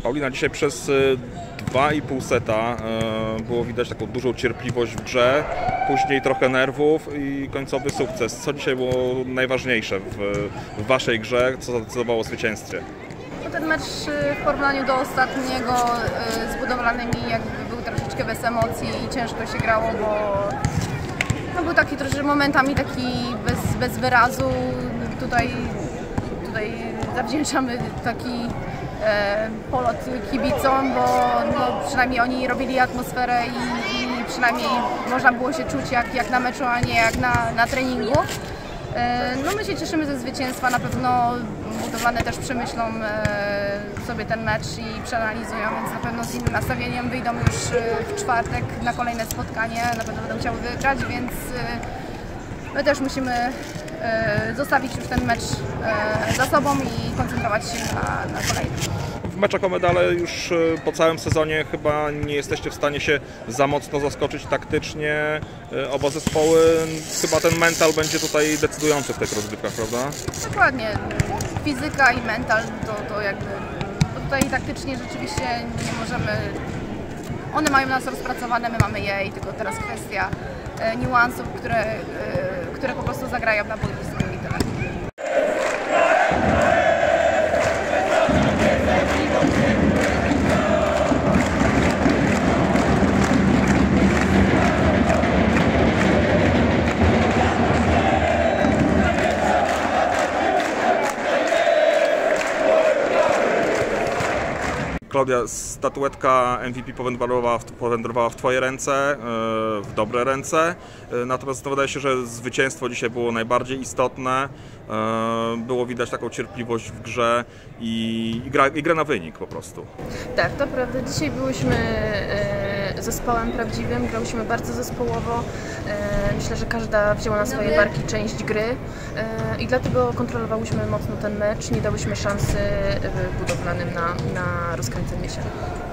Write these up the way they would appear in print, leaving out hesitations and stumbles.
Paulina, dzisiaj przez 2,5 seta było widać taką dużą cierpliwość w grze, później trochę nerwów i końcowy sukces. Co dzisiaj było najważniejsze w Waszej grze, co zadecydowało o zwycięstwie? Ten mecz w porównaniu do ostatniego z budowlanymi jakby był troszeczkę bez emocji i ciężko się grało, bo no był taki troszeczkę momentami taki bez wyrazu. Tutaj zawdzięczamy taki polot kibicom, bo no, przynajmniej oni robili atmosferę i przynajmniej można było się czuć jak na meczu, a nie jak na treningu. No my się cieszymy ze zwycięstwa, na pewno budowlane też przemyślą sobie ten mecz i przeanalizują, więc na pewno z innym nastawieniem wyjdą już w czwartek na kolejne spotkanie, na pewno będą chciały wygrać, więc my też musimy zostawić już ten mecz za sobą i koncentrować się na kolejny. W meczach o medale już po całym sezonie chyba nie jesteście w stanie się za mocno zaskoczyć taktycznie. Oba zespoły, chyba ten mental będzie tutaj decydujący w tych rozgrywkach, prawda? Dokładnie. Fizyka i mental to jakby... Bo tutaj taktycznie rzeczywiście nie możemy... One mają nas rozpracowane, my mamy je i tylko teraz kwestia niuansów, które po prostu zagrają na boisku i tyle. Klaudia, statuetka MVP powędrowała w Twoje ręce, w dobre ręce, natomiast wydaje się, że zwycięstwo dzisiaj było najbardziej istotne, było widać taką cierpliwość w grze i grę na wynik po prostu. Tak, to prawda. Dzisiaj byłyśmy zespołem prawdziwym, grałyśmy bardzo zespołowo. Myślę, że każda wzięła na swoje barki część gry i dlatego kontrolowałyśmy mocno ten mecz, nie dałyśmy szansy budowlanym na rozkręcenie się.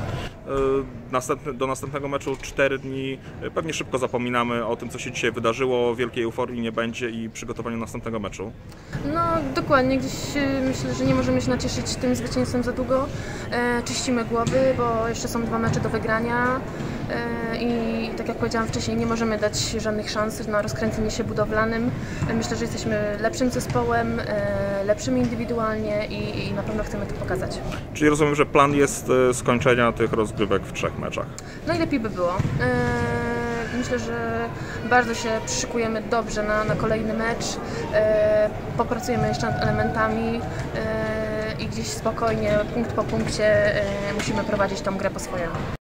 Do następnego meczu 4 dni. Pewnie szybko zapominamy o tym, co się dzisiaj wydarzyło, wielkiej euforii nie będzie i przygotowaniu następnego meczu. No dokładnie, gdzieś myślę, że nie możemy się nacieszyć tym zwycięstwem za długo. Czyścimy głowy, bo jeszcze są 2 mecze do wygrania i tak jak powiedziałam wcześniej, nie możemy dać żadnych szans na rozkręcenie się budowlanym. Myślę, że jesteśmy lepszym zespołem, lepszym indywidualnie i na pewno chcemy to pokazać. Czyli rozumiem, że plan jest skończenia tych rozgrywek w 3 meczach. Najlepiej by było. Myślę, że bardzo się przyszykujemy dobrze na kolejny mecz. Popracujemy jeszcze nad elementami i gdzieś spokojnie, punkt po punkcie musimy prowadzić tą grę po swojemu.